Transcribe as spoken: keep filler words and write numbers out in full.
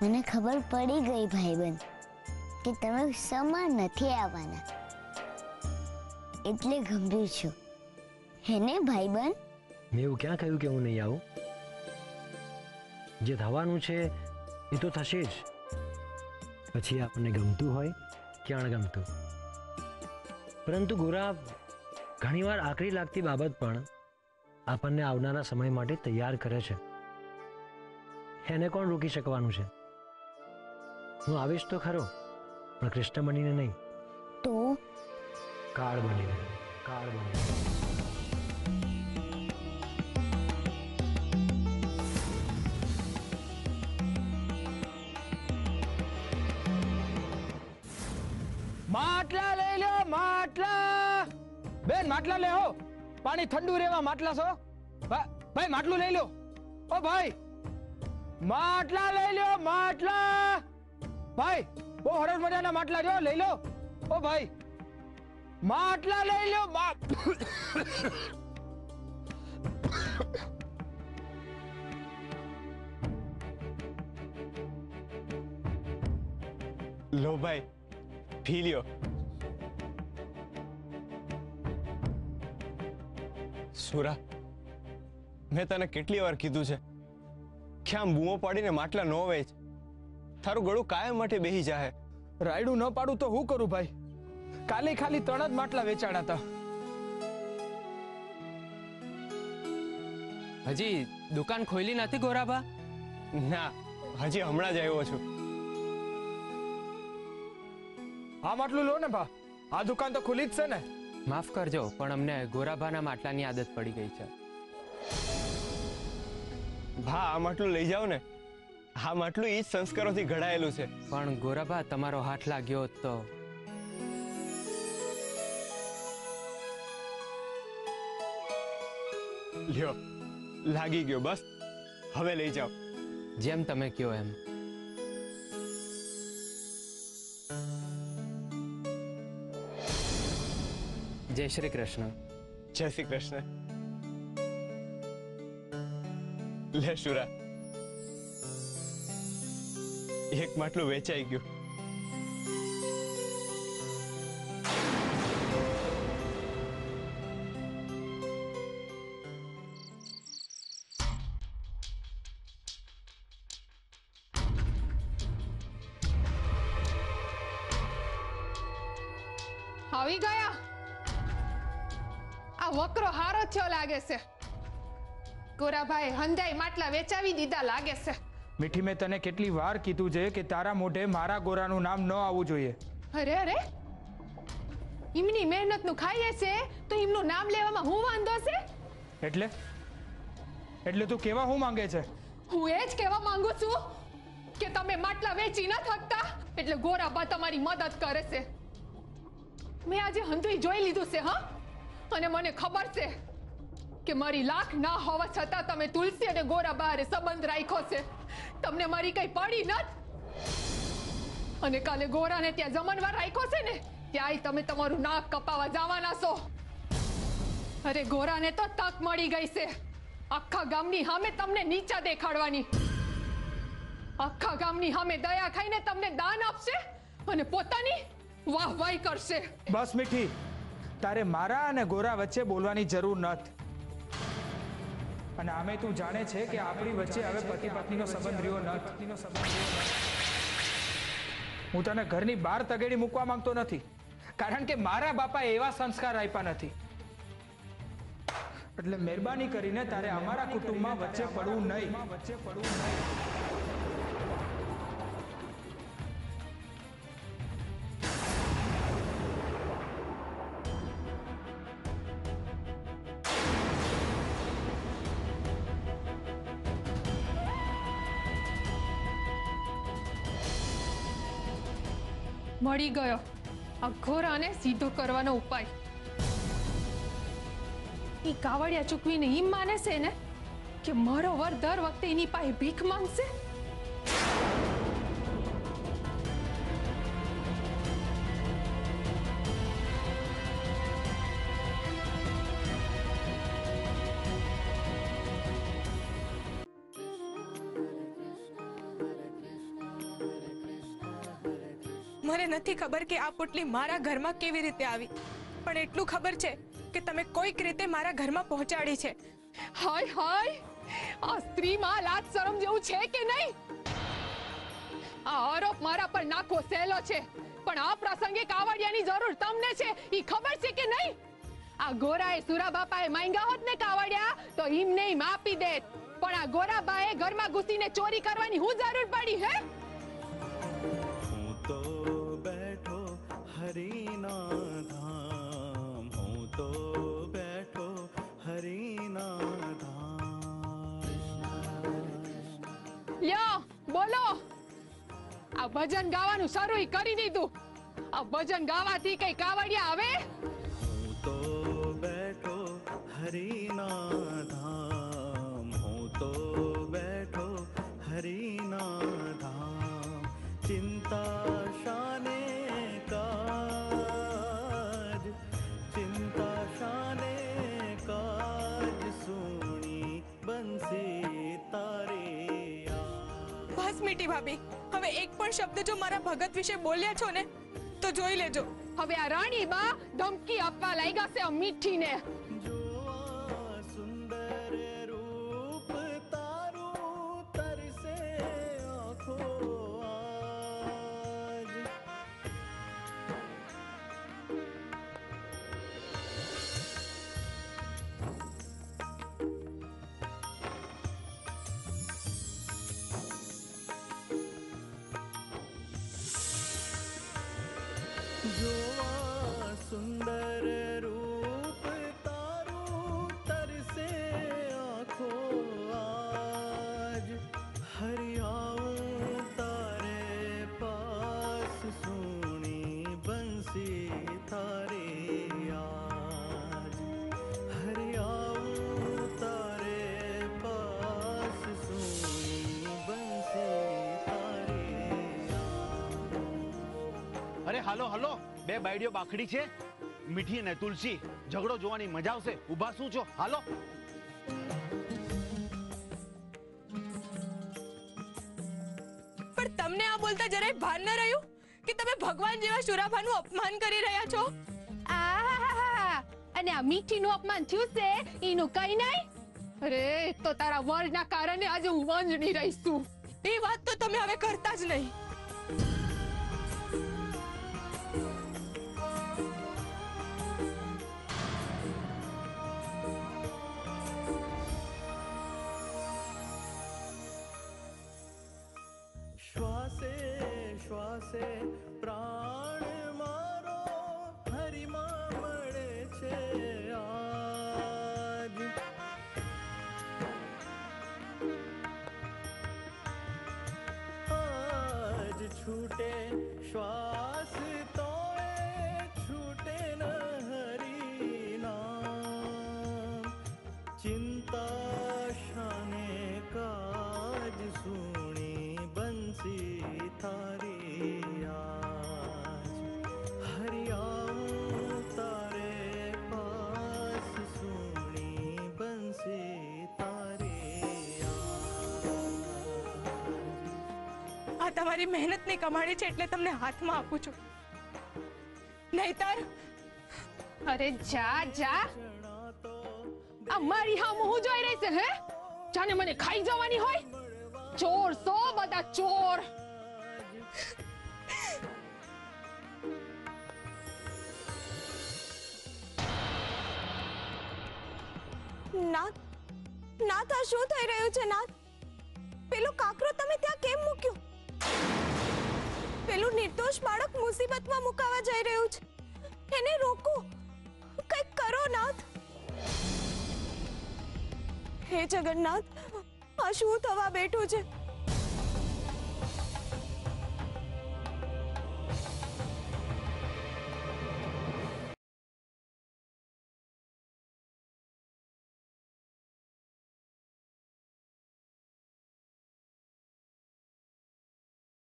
મને ખબર પડી ગઈ ભાઈબંધ કે તમે સમા નથી આવવાના, એટલે ગંભીર છો હેને ભાઈબંધ? મેં એવું ક્યાં કહ્યું કે હું નહીં આવું? જે થવાનું છે એ તો થશે જ, પછી આપણને ગમતું હોય કે અણગમતું. પરંતુ ગોરા, ઘણીવાર આકરી લાગતી બાબત પણ આપણને આવનારા સમય માટે તૈયાર કરે છે. એને કોણ રોકી શકવાનું છે? હું આવીશ તો ખરો, પણ કૃષ્ણ બનીને નહીં, તો કાળ બનીને. કાળ બનીને. માટલા લઈ લો, માટલા. બેન માટલા લે હો, પાણી ઠંડુ રહેવા માટલા છો. ભાઈ માટલું લઈ લો. ઓ ભાઈ માટલા લઈ લો, માટલા. ભાઈ બહુ હરસ મજાના માટલા જો, લઈ લો. ઓ ભાઈ માટલા લઈ લો. લો ભાઈ, પી લ્યો. સુરા, મેં તને કેટલી વાર કીધું છે કે આમ બૂમો પાડીને માટલા ન વેચ, તારું ગળું કાયમ માટે બેહી જાહે. રાયડું ન પાડું તો હું કરું ભાઈ? કાલે ખાલી ત્રણ જ માટલા વેચાણા હતા. હજી દુકાન ખોલી નથી ગોરાબા? ના, હજી હમણાં જ આવ્યો છું. આ માટલું લો ને ભા, આ દુકાન તો ખુલી જ છે ને. માફ કરજો, પણ અમને ગોરાભાના માટલાની આદત પડી ગઈ છે. ભા, આ માટલું લઈ જાઓ ને. આ માટલું ઈ જ સંસ્કારોથી ઘડાયેલું છે. પણ ગોરાભા, તમારો હાથ લાગ્યો તો લ્યો, લાગી ગયો. બસ હવે લઈ જાઓ. જેમ તમે કહો એમ. જય શ્રી કૃષ્ણ. જય શ્રી કૃષ્ણ. લે શુરા, એક માટલું વેચાઈ ગયું. આવી ગયા? આ વકરો હારો થયો લાગે છે. ગોરાભાઈ હંધાઈ માટલા વેચાવી દીધા લાગે છે. મીઠી, મેં તને કેટલી વાર કીધું છે કે તારા મોઢે મારા ગોરાનું નામ ન આવવું જોઈએ. અરે અરે, એમની મહેનતનું ખાઈએ છે તો એમનું નામ લેવામાં હું વાંધો છે? એટલે એટલે તું કેવા હું માંગે છે? હું એ જ કહેવા માંગુ છું કે તમે માટલા વેચી ન થકતા એટલે ગોરાબા તમારી મદદ કરે છે. મેં આજે હંધુઈ જોઈ લીધું છે. હા, અને મને ખબર છે કે મારી લાખ ના હોવા છતાં તમે તુલસી અને ગોરાબારે સંબંધ રાખ્યો છે. તમને મારી કઈ પડી નત, અને કાલે ગોરાને ત્યાં જમણવાર રાખ્યો છે ને, ત્યાં તમે તમારું નાક કપાવા જવાના છો. અરે ગોરાને તો તક મળી ગઈ છે આખા ગામની સામે તમને નીચા દેખાડવાની. આખા ગામની સામે દયા ખાઈને તમને દાન આપશે અને પોતાની વાહવાહી કરશે. બસ મીઠી, તારે મારા અને ગોરા વચ્ચે બોલવાની જરૂર નથી. અને આમે તું જાણે છે કે આપણી વચ્ચે હવે પતિ પત્નીનો સંબંધ રહ્યો નથી. હું તને ઘરની બહાર તગેડી મૂકવા માંગતો નથી, કારણ કે મારા બાપાએ એવા સંસ્કાર આપ્યા નથી. એટલે મહેરબાની કરીને તારે અમારા કુટુંબમાં વચ્ચે પડવું નહીં. વચ્ચે પડવું નહીં. મળી ગયો આ ઘોરાને સીધો કરવાનો ઉપાય. ઈ કાવડિયા ચૂકવીને એમ માને છે ને કે મારો વર દર વખતે એની પાસે ભીખ માંગશે. મને નથી ખબર કે આ પોટલી મારા ઘરમાં કેવી રીતે આવી, પણ એટલું ખબર છે કે તમે કોઈક રીતે મારા ઘરમાં પહોંચાડી છે. હાય હાય, આ સ્ત્રીમાં લાજ શરમ જેવું છે કે નહીં? આ આરોપ મારા પર નાખવો સહેલો છે, પણ આ પ્રસંગે કાવડિયાની જરૂર તમને છે, ઈ ખબર છે કે નહીં? આ ગોરાએ સુરા બાપાએ માંગ્યા હોત ને કાવડિયા તો ઈમને ઈમ આપી દેત, પણ આ ગોરાબાએ ઘરમાં ઘૂસીને ચોરી કરવાની હું જરૂર પડી હે? હું તો બેઠો હરીના ધામ, હું તો બેઠો હરીના ધામ. લ્યો બોલો, આ ભજન ગાવાનું શરૂ કરી દીધું. આ ભજન ગાવાથી કઈ કાવડિયા આવે? હું તો બેઠો હરીના ધામ, હું તો બેઠો હરીના ધામ. ચિંતા શાને કાજ, ચિંતા શાને કાજ, સુણી બંસી તારે. બસ મીઠી ભાભી, હવે એક પણ શબ્દ જો મારા ભગત વિશે બોલ્યા છો ને તો જોઈ લેજો. હવે આ રાણી બા ધમકી આપવા લાગ્યા છે મીઠીને. જો આ સુંદર રૂપ તારું તરસે આંખો આજ. જો આ સુંદર રૂપ તારું તરસે આંખો આજ. હરી આऊं તારે પાસ, સુણી બંસી તારે આજ. હરી આऊं તારે પાસ, સુણી બંસી તારે આજ. અરે હાલો હાલો, બે બાયડીઓ બાખડી છે, મીઠી અને તુલસી. ઝઘડો જોવાની મજા આવશે, ઊભા શું છો? હાલો. પણ તમને આ બોલતા જરાય ભાન ન રહ્યું કે તમે ભગવાન જેવા શુરાભાનું અપમાન કરી રહ્યા છો? આહાહાહા, અને આ મીઠીનું અપમાન થયું છે એનું કઈ નહીં? અરે તો તારા વરના કારણે આજે હું વંજણી રહીશ છું. એ વાત તો તમે હવે કરતા જ નહીં. શ્વાસે શ્વાસે પ્રાણ મારો હરિમાં મળે છે આજ. આજ છૂટે શ્વાસ તો એ છૂટે ન હરી નામ. ચિંતા શાને કાજ, સુણી બંસી તારી આજ. હરી આऊं તારે પાસ, સુણી બંસી તારી આજ. આ તમારી મહેનતની કમાણી છે એટલે તમને હાથમાં આપું છું, નહીતર અરે જા જા, આ મારી હા હું જોઈ રહી છે હે? જાને મને ખાઈ જવાની હોય. ચોર સો બધા ચોર. નાથ, નાથ આ શું થઈ રહ્યું છે? નાથ, પેલું કાકરો તમે ત્યાં કેમ મૂક્યું? પેલું નિર્દોષ બાળક મુસીબતમાં મુકાવા જઈ રહ્યું છે, એને રોકો, કંઈક કરો નાથ. હે જગન્નાથ, આ શું થવા બેઠું છે?